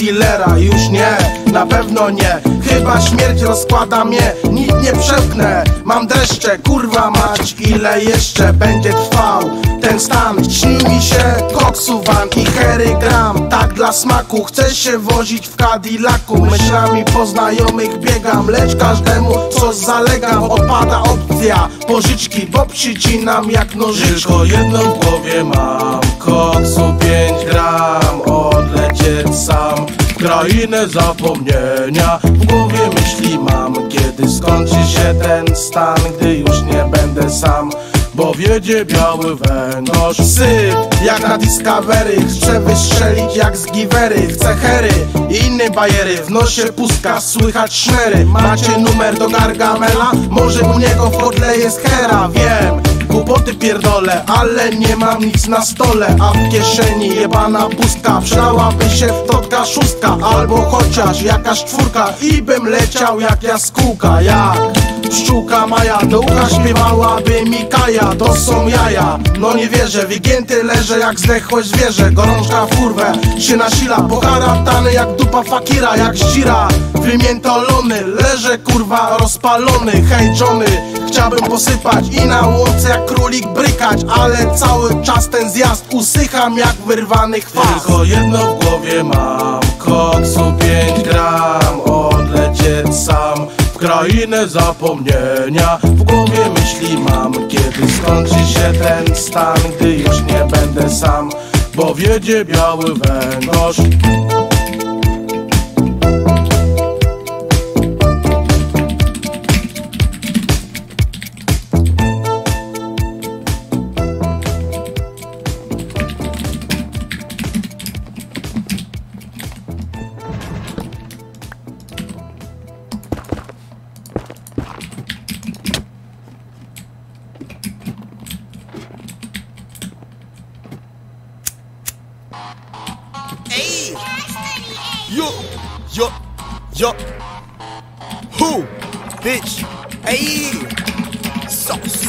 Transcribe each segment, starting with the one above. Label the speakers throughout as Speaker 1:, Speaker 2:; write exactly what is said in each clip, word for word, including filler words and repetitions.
Speaker 1: dealera. Już nie, na pewno nie, chyba śmierć rozkłada mnie, nic nie przełknę. Mam dreszcze, kurwa mać, ile jeszcze będzie trwał ten stan? Śni mi się koksu van i hery gram, tak dla smaku. Chcę się wozić w Cadillacu, myślami po znajomych biegam, lecz każdemu coś zalegam. Odpada opcja pożyczki, bo przycinam jak nożyczki. Tylko jedno w głowie mam, koksu pięć gram, odlecieć sam w krainę zapomnienia. W głowie myśli mam, kiedy skończy się ten stan, gdy już nie będę sam, bo wiedzie biały węgorz. Syp jak na Discovery, chcę wystrzelić jak z Givery. Chcę hery i inne bajery, w nosie pustka, słychać szmery. Macie numer do Gargamela? Może u niego w kotle jest hera, wiem. Głupoty pierdolę, ale nie mam nic na stole, a w kieszeni jebana pustka. Przydałaby się wtotka szóstka, albo chociaż jakaś czwórka i bym leciał jak jaskółka. Jak pszczółka Maja, do ucha śpiewałaby mi Kaja. To są jaja, no nie wierzę, wygięty leżę jak zdechłe zwierzę. Gorączka w kurwę się nasila, poharatany jak dupa fakira, jak ścira wymiętolony. Leżę kurwa rozpalony, hej Johnny, chciałbym posypać i na łące jak królik brykać, ale cały czas ten zjazd usycham jak wyrwany chwast. Tylko jedno w głowie mam, koksu pięć gram, odlecieć sam w krainę zapomnienia. W głowie myśli mam, kiedy skończy się ten stan, gdy już nie będę sam, bo wiedzie biały węgorz.
Speaker 2: Hey, yo, yo, yo, who, bitch, hey, sauce,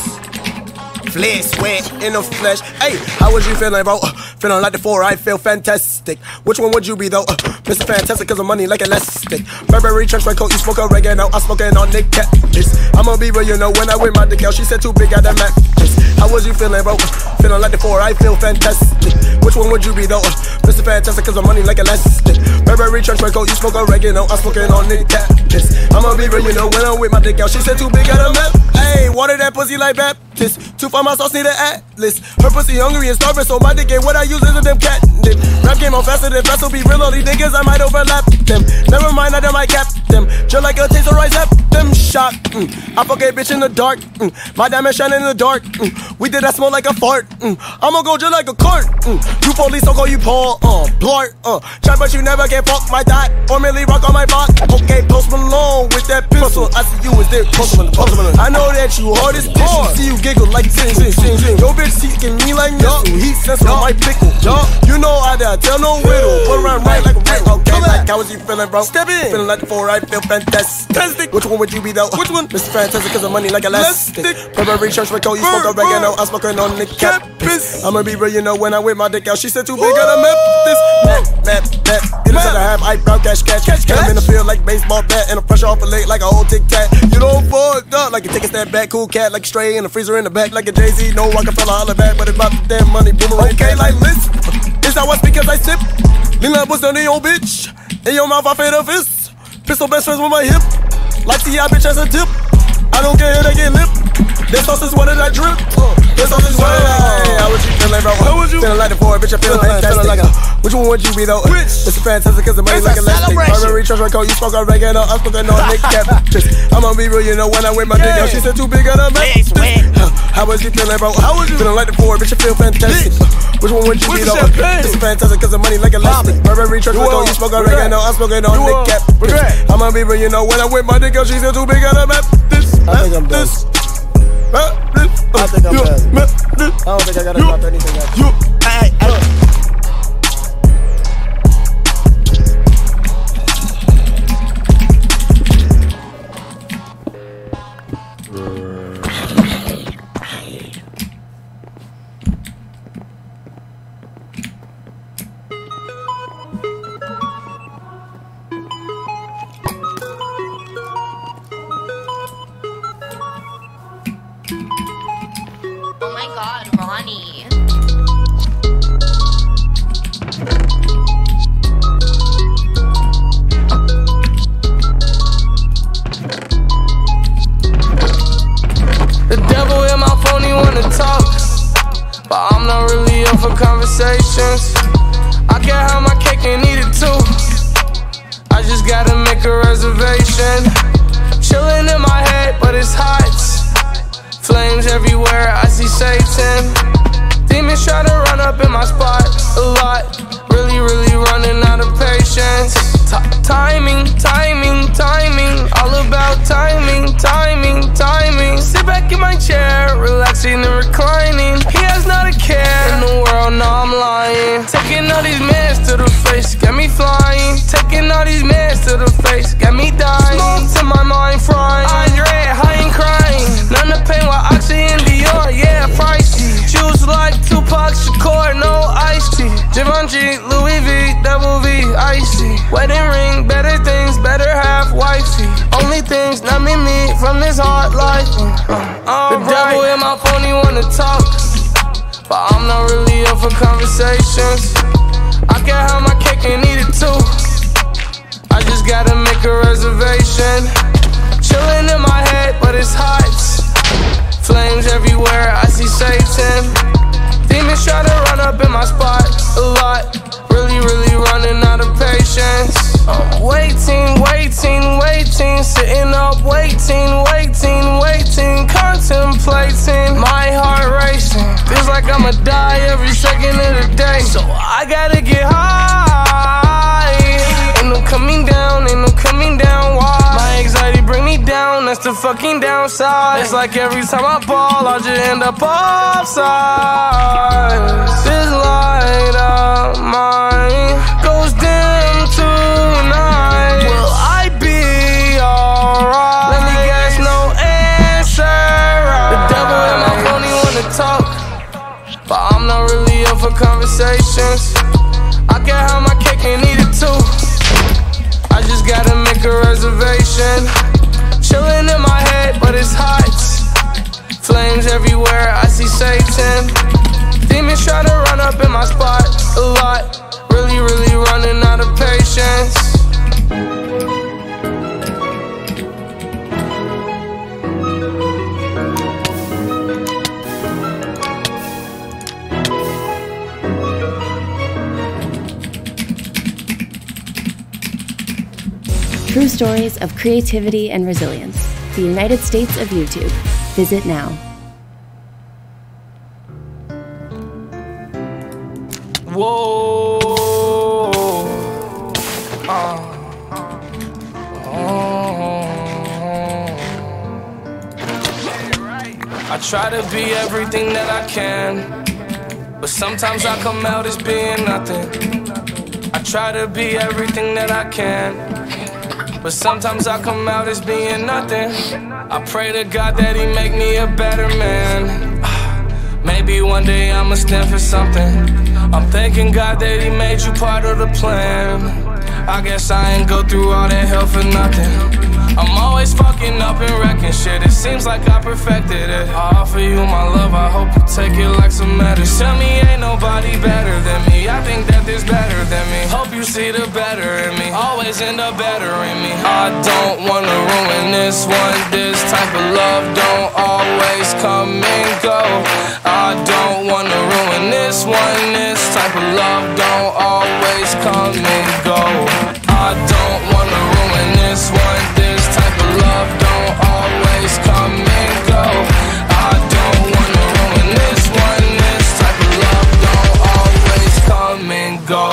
Speaker 2: flesh, sweat in the flesh. Hey, how was you feeling, bro? Uh, feeling like the four, I feel fantastic. Which one would you be, though? Uh, Mister Fantastic, cause of money like elastic. Burberry trench coat, you smoke oregano, I'm smoking on Nick Cat. I'ma be real, you know, when I wear my dick out, she said too big, I that mattress. How was you feeling, bro? Uh, feeling like the four, I feel fantastic. Which one would you be, though? Uh, Mister Fantastic, cause of money like elastic. Burberry trench coat, you smoke oregano, I'm smoking on Nick Cat. I'ma be real, you know, when I'm with my dick out, she said too big, I that mattress. Hey, water that pussy like Baptist. Two for my sauce, need an atlas. Her pussy hungry and starving, so my dick ain't what I use is a damn cat. Rap game on faster than fast, so be real, all these niggas, I might overlap them. Never mind, I done might cap them. Just like a taste of rice at them shot. Mm. I fuck a bitch in the dark. Mm. My diamond shining in the dark. Mm. We did that smoke like a fart. Mm. I'ma go just like a cart. Mm. You police, don't call you Paul. Uh, Blart. Uh. Try, but you never can fuck my dot or merely rock on my block. Okay, Post Malone with that pistol. I see you is there. Post Malone. I know that you hard as hard. See you giggle like zing, zing, zing, zing. Your bitch seeking me like missile. Heat sensor on my pickle. You know I done tell no riddle. Put around right like a riddle. Okay, like how was you feeling, bro? Step in. Feeling like the four, I feel fantastic. Which one would you be, though? Which one? Mister Fantastic, cause of money like elastic. Burberry church with coat, you smoke oregano, I'm smoking on the campus. I'ma be real, you know, when I whip my dick out, she said too big, gotta map this. Map, map, map. It is that I have eyebrow cash, cash, cash. I'm in the field like baseball bat, and a pressure off a leg like a whole tic tac. You don't fuck up like you take a step back, cool cat like a stray in the freezer in the back like a Jay-Z. No Rockefeller, holler back, but it's about the damn money, boomerang. Okay, like listen, it's how I speak cause I sip. Lean like what's on the old bitch. In your mouth, I fade a fist. Pistol best friends with my hip. Like T I bitch as a tip. I don't care if they get lip. This sauce is what did I drip? This sauce is what did I. How would you feeling, bro? How would you feeling like the four, bitch? I feel fantastic. Like a, which one would you be, though? Which? It's a fantastic, cause the money like elastic. Burberry trench coat, you smoke oregano, I'm smoking on Nick Cap. I'ma be real, you know, when I wear my dick out, she said too big, I done mess. How was you feeling, bro? How would you feeling like the four, bitch? I feel fantastic. Which one would you be, though? It's a fantastic, cause the money like elastic. Burberry trench coat, you smoke oregano, I'm smoking on Nick Cap. I'ma be real, you know, when I wear my dick out, she said too big, I done mess.
Speaker 3: I think I'm done. I think I'm done. I don't think I gotta drop anything else.
Speaker 2: You, I, I,
Speaker 4: just gotta make a reservation. Chillin' in my head, but it's hot. Flames everywhere, I see Satan. Demons try to run up in my spot a lot. Really, really running out of patience. T timing, timing, timing. All about timing, timing, timing. Sit back in my chair, relaxing and reclining. He has not a care in the world, no I'm lying. Taking all these mans to the face, got me flying. Taking all these mans to the face, got me dying. Smoke to my mind frying. Andre, high and crying. None to pain while Oxy and Dior, yeah, pricey. Juice like Tupac Shakur, no iced tea. Givenchy, Louis V, double V, icy. Wedding ring, better things, better half wifey. Only things not me, me from this hard life. Uh, the devil in my phone, he wanna talk, but I'm not really up for conversations. I can have my cake and eat it too. I just gotta make a reservation. Chillin' in my head, but it's hot. Flames everywhere, I see Satan. Demons try to run up in my spot a lot. Really, really running out of patience. I'm waiting, waiting, waiting. Sitting up, waiting, waiting, waiting. Contemplating, my heart racing. Feels like I'ma die every second of the day. So I gotta get high. Ain't no coming down, ain't no coming down. Why? My anxiety bring me down, that's the fucking downside. It's like every time I ball, I just end up offside. This light of mine goes dim tonight. Will I be alright? Let me guess, no answer. The devil in my phone, he wanna talk, but I'm not really up for conversations. I can have my cake and eat it too. I just gotta make a reservation. Chillin' in my head, but it's hot. Flames everywhere, I see Satan. Demons try to run up in my spot a lot. Really, really running out of patience.
Speaker 5: True stories of creativity and resilience. The United States of YouTube. Visit now.
Speaker 4: Whoa. Uh. Oh. I try to be everything that I can, but sometimes I come out as being nothing. I try to be everything that I can, but sometimes I come out as being nothing. I pray to God that he make me a better man. Maybe one day I'ma stand for something. I'm thanking God that he made you part of the plan. I guess I ain't go through all that hell for nothing. I'm always fucking up and wrecking shit. It seems like I perfected it. I offer you my love, I hope you take it like some medicine. Tell me ain't nobody better than me. I think that there's better than me. Hope you see the better in me. Always end up better in me. I don't wanna ruin this one. This type of love don't always come and go. I don't wanna ruin this one. This type of love don't always come and go. I don't wanna ruin this one. This type of love don't always come and go. I don't wanna ruin this one. This type of love don't always come and go.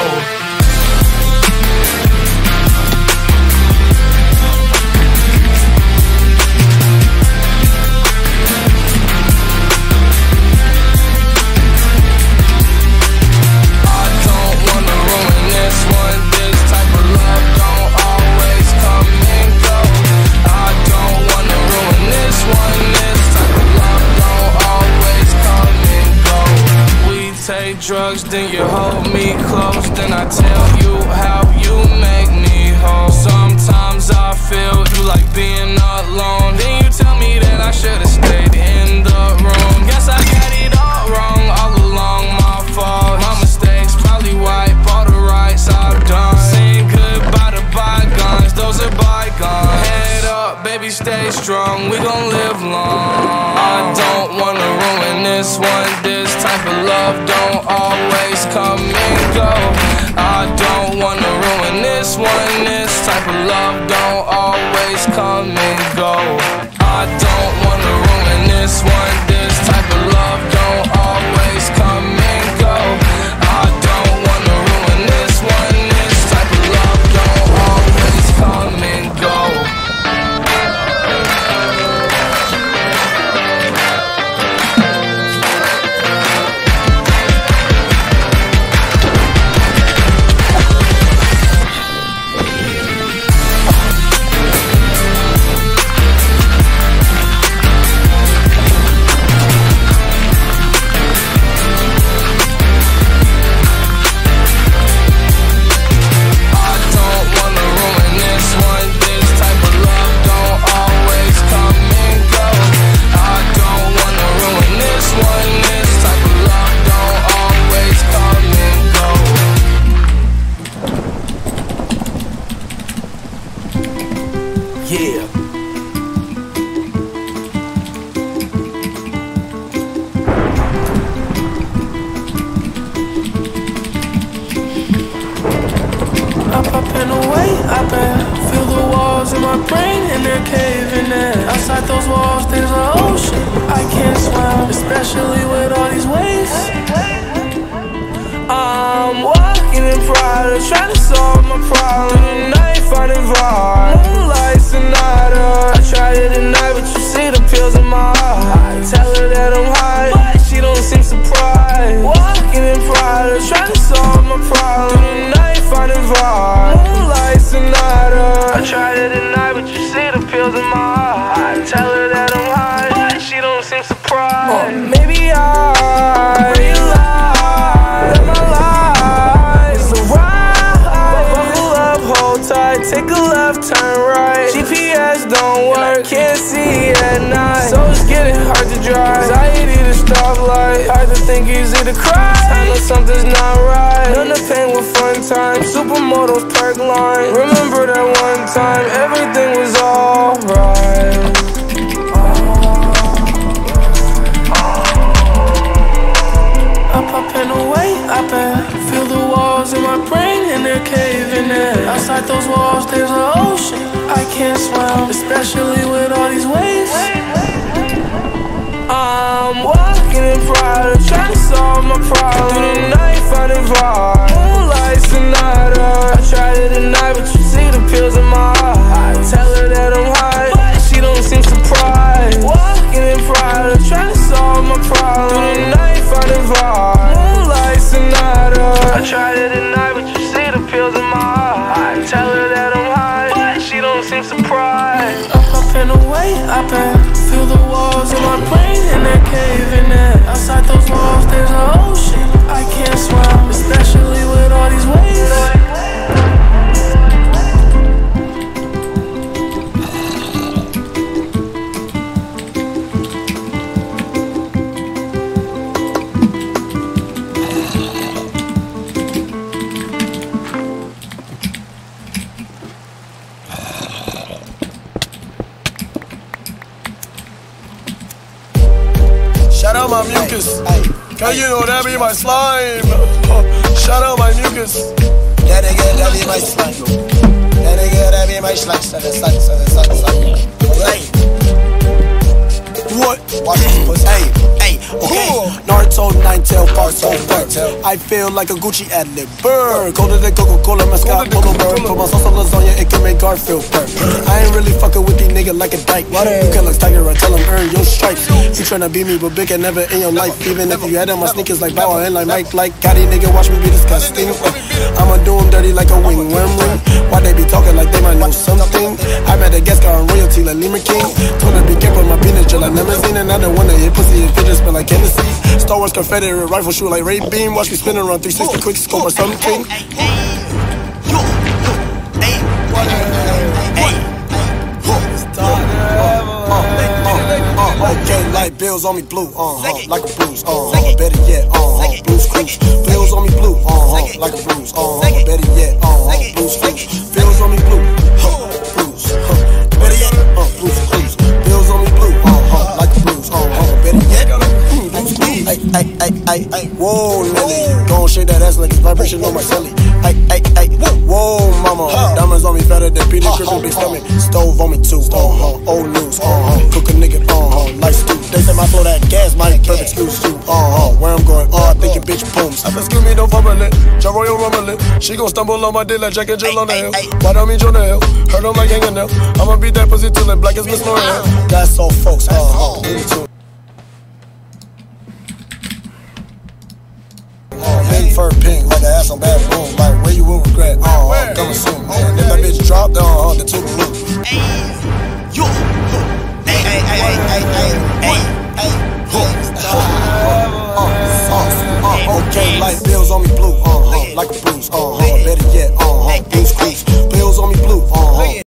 Speaker 4: Drugs, then you hold me close. Then I tell you how you make me whole. Sometimes I feel you like being alone. Then you tell me that I should've stayed in the room. Guess I got it all wrong, all along my fault. My mistakes probably wipe all the rights I've done. Saying goodbye to bygones, those are bygones. Head up, baby, stay strong, we gon' live long. I don't wanna ruin this one. This type of love don't always come and go. I don't wanna ruin this one. This type type of love don't always come and go. I don't wanna ruin this one. This type of love don't always come and go. I don't wanna ruin this one. This type of love don't always come and go. Something's not right. None of pain with fun time. Supermodels, perk line. Remember that one time everything was alright. Up, up and away, I bet. Feel the walls in my brain and they're caving in. Outside those walls there's an ocean I can't swim, especially with all these waves. I'm walking in pride, trying to solve my problem. Through the night, finding vibe. Moonlight Sonata. I tried it at night, but you see the pills in my eye. I tell her that I'm high, but she don't seem surprised. Walking in pride, trying to solve my problem. Through the night, finding vibe. Moonlight Sonata. I tried it at night, but you see the pills in my eye. I tell her that I'm high, but she don't seem surprised. Up, up and away, I bet. Feel the walls in my brain and they're caving in. Outside those walls there's an ocean I can't swim, especially with all these waves.
Speaker 3: Shout out my mucus. Cause you know that be my slime. Shout out my mucus.
Speaker 2: That nigga, that be my slime. That nigga, that be my slime. So the sun, so the sun, sun. Alright.
Speaker 3: What?
Speaker 2: Watch this pussy.
Speaker 3: Hey, hey, okay. Naruto, Nine-Tail, part two. I feel like a Gucci ad-lib. Burr, colder than Coca-Cola, mascot, polo bird. Put my sauce on lasagna, it can make Garfield burn. I ain't really fucking with these niggas like a dyke. You can like Tiger, I tell him earn your stripes. You tryna beat me, but big and never in your life. Even if you had on my sneakers like Bow and like Mike, like Gotti, nigga, watch me be disgusting. I'ma do them dirty like a wing worm ring. Why they be talking like they might know something? I better guess got on royalty like Lima King. Told her be careful, my penis gel I never seen. And I don't wanna hit pussy if it just smell like Hennessy. Star Wars Confederate rifle shoot like Ray Beam. Watch me spin around three sixty quick scope or something. Okay, like bills on me blue, uh huh, like a bruise, uh huh, better yet, uh huh, blues cruise. Bills on me blue, uh huh, like a bruise, uh huh, better yet, uh huh, blues cruise. Bills on me blue, huh, bruise, huh, better yet, uh, blues cruise. Bills on me blue, uh huh, like a bruise, uh huh, better yet, mm, blues cruise. Ay, ay, ay, ay, ay, whoa, Nelly, gon' shake that ass like it's vibration on my celly. Ay, ay, ay, whoa, mama, diamonds on on me fatter than Peter Griffin, big stomach. Stove on me too, uh-huh. Old news, uh-huh. Cook a nigga, uh-huh. Like stew. They say my flow that gas, might perfect excuse you, uh-huh. Where I'm going, uh, I think your bitch pooms. I said, excuse me, don't fumble it. Joe Royal rumble it. She gon' stumble on my dick like Jack and Jill on the hill. Why don't me Jonah Hill? Heard on my gang and now. I'ma beat that pussy till it black as Miss L'Oreal. That's all folks, uh-huh. Big fur pink, like an ass on bad boom. Like where you will regret, uh-huh. Coming soon, man. If that bitch dropped, uh-huh, the two blue.
Speaker 2: Hey, yo, hey, hey, hey, hey, hey, hey, hey, hey,
Speaker 3: Okay, light bills on me blue. Uh,